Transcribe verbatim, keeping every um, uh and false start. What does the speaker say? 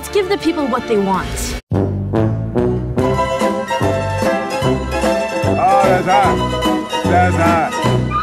Let's give the people what they want. Oh, that's hot. That's hot.